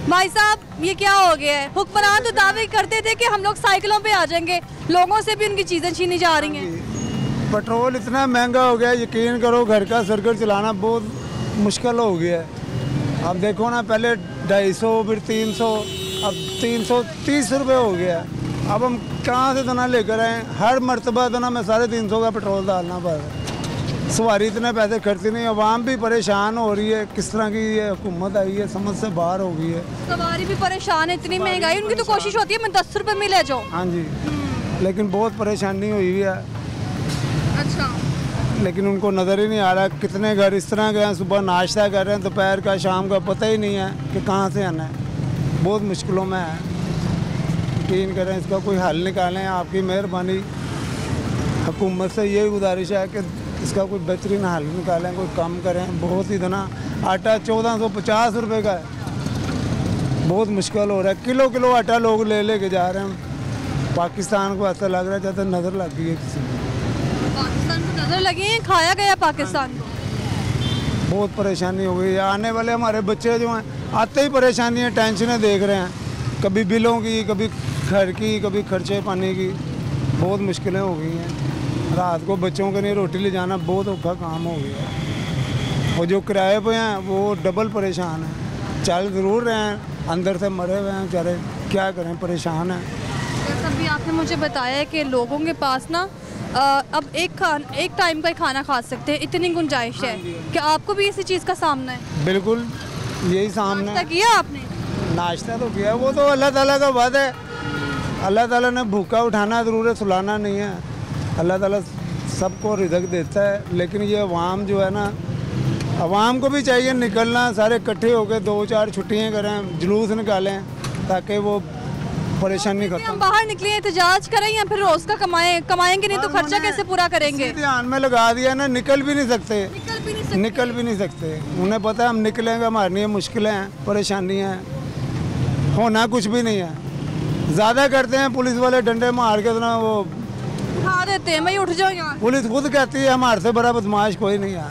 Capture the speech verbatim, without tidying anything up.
भाई साहब ये क्या हो गया है? हुक्मरान तो दावे करते थे कि हम लोग साइकिलों पे आ जाएंगे, लोगों से भी उनकी चीज़ें छीनी जा रही हैं। पेट्रोल इतना महंगा हो गया, यकीन करो घर का सर्कल चलाना बहुत मुश्किल हो गया है। अब देखो ना, पहले ढाई सौ फिर तीन सौ, अब तीन सौ तीस रुपये हो गया। अब हम कहाँ से इतना लेकर आए? हर मरतबा इतना मैं साढ़े तीन सौ का पेट्रोल डालना पड़ रहा है। सवारी इतने पैसे खर्ची नहीं, आवाम भी परेशान हो रही है। किस तरह की ये हुकूमत आई है, समझ से बाहर हो गई है। सवारी भी परेशान है, इतनी महंगाई। उनकी तो कोशिश होती है मैं दस रुपए में ले जाऊँ। हाँ जी, लेकिन बहुत परेशानी हुई है। अच्छा, लेकिन उनको नज़र ही नहीं आ रहा। कितने घर इस तरह के हैं, सुबह नाश्ता कर रहे हैं, दोपहर का शाम का पता ही नहीं है कि कहाँ से आना है। बहुत मुश्किलों में है। यकीन करें, इसका कोई हल निकालें। आपकी मेहरबानी हुकूमत से यही गुजारिश है कि इसका कोई बेहतरीन हल निकालें, कोई कम करें। बहुत ही इतना आटा चौदह सौ पचास रुपये का है, बहुत मुश्किल हो रहा है। किलो किलो आटा लोग ले ले के जा रहे हैं। पाकिस्तान को ऐसा लग रहा है जैसे नज़र लग गई है किसी को। पाकिस्तान को नजर लगी है, खाया गया पाकिस्तान को। बहुत परेशानी हो गई है। आने वाले हमारे बच्चे जो हैं, आते ही परेशानी है, टेंशनें देख रहे हैं, कभी बिलों की, कभी घर की, कभी खर्चे पानी की। बहुत मुश्किलें हो गई हैं। रात को बच्चों के लिए रोटी ले जाना बहुत औखा काम हो गया है। और जो किराए पे हैं वो डबल परेशान हैं। चल ज़रूर रहे हैं, अंदर से मरे हुए हैं बेचारे, क्या करें, परेशान हैं। जैसा भी आपने मुझे बताया कि लोगों के पास ना अ, अब एक खान एक टाइम का ही खाना खा सकते हैं, इतनी गुंजाइश है। क्या आपको भी इसी चीज़ का सामना है? बिल्कुल यही सामने। नाश्ता किया आपने? नाश्ता तो किया, वो तो अल्लाह ताला का वादा है। अल्लाह ताला ने भूखा उठाना ज़रूर है, सुलाना नहीं है। अल्लाह ताला सबको रिज़्क देता है। लेकिन ये अवाम जो है ना, अवाम को भी चाहिए निकलना, सारे इकट्ठे होकर दो चार छुट्टियाँ करें, जुलूस निकालें, ताकि वो परेशानी खत्म। हम बाहर निकले एहतजाज करें या फिर रोज़ का कमाएं कमाएंगे नहीं तो खर्चा कैसे पूरा करेंगे? ध्यान में लगा दिया ना, निकल भी नहीं सकते, निकल भी नहीं सकते। निकल भी नहीं सकते। उन्हें पता है हम निकलेंगे, हमारे लिए मुश्किलें हैं, परेशानियाँ हैं, होना कुछ भी नहीं है। ज़्यादा करते हैं पुलिस वाले, डंडे मार के ना वो उठा देते हैं, मैं उठ जाओ यहाँ। पुलिस खुद कहती है हमारे से बड़ा बदमाश कोई नहीं है।